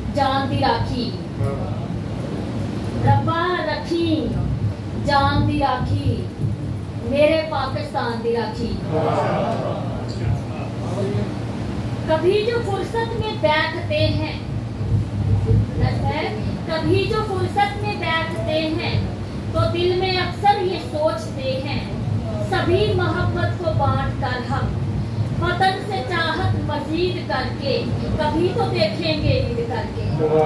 जान दी राखी, रब्बा रखी जान दी राखी, मेरे पाकिस्तान दी राखी। कभी जो फुर्सत में बैठते हैं, कभी जो फुर्सत में बैठते हैं तो दिल में अक्सर ये सोचते हैं, सभी मोहब्बत को बांट कर हम वतन से चाहत मजीद करके कभी तो देखेंगे ईद करके।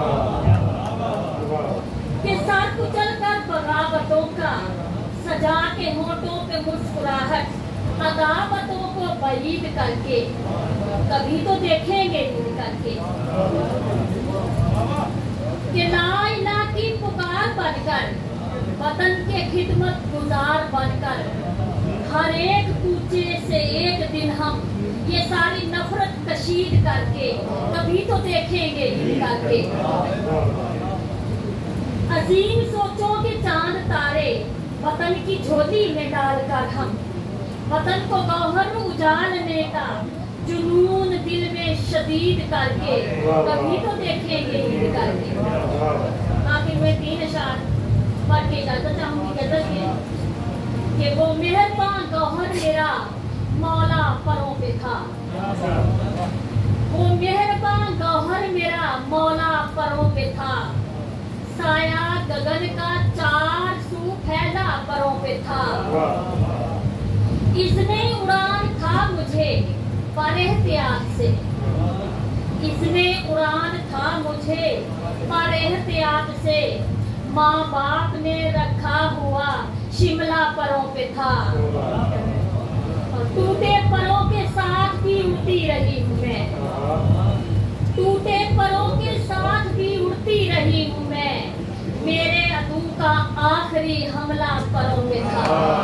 कि सर कुचल कर बगावतों का सजा के होठों पे मुस्कुराहट, अदावतों को बरीद करके कभी तो देखेंगे ईद करके। कि ला इलाहा की पुकार बनकर वतन के खिदमत गुजार बनकर हर एक कूचे से एक दिन हम ये सारी नफरत कशीद करके कभी तो देखेंगे ईद करके। अजीम सोचों के चांद तारे वतन की झोली में डालकर हम वतन को गौहर उजालने का जुनून दिल में शदीद करके कभी तो देखेंगे ईद करके। आखिर में 3 अशार पढ़ के इजाजत चाहूंगी। गजल कि वो मेहरबान गौहर मेरा मौला परों पे था, वो मेहरबान गौहर मेरा मौला परों पे था, साया गगन का 4 सू फैला परों पे था। इसने उड़ान था मुझे पर एहतियात से, इसने उड़ान था मुझे पर एहतियात से, माँ बाप ने रखा हुआ शिमला परों पे था। और टूटे परों के साथ भी उड़ती रही हूँ मैं, टूटे परों के साथ भी उड़ती रही हूँ मैं, मेरे अदू का आखिरी हमला परों पे था।